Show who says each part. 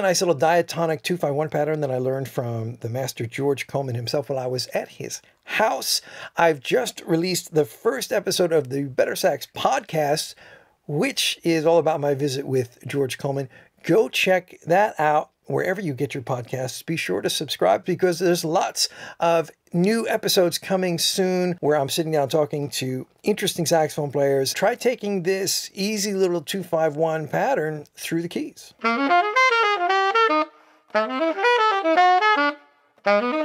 Speaker 1: nice little diatonic 2-5-1 pattern that I learned from the master George Coleman himself while I was at his house. I've just released the first episode of the Better Sax podcast, which is all about my visit with George Coleman. Go check that out wherever you get your podcasts. Be sure to subscribe because there's lots of new episodes coming soon where I'm sitting down talking to interesting saxophone players. Try taking this easy little 2-5-1 pattern through the keys.